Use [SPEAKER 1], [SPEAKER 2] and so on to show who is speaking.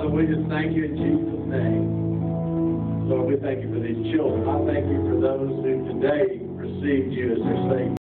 [SPEAKER 1] Father, we just thank you in Jesus' name. Lord, we thank you for these children. I thank you for those who today received you as their Savior.